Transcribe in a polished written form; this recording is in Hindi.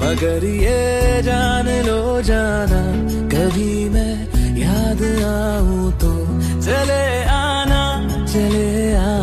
अगर ये जान लो जाना, कभी मैं याद आऊं तो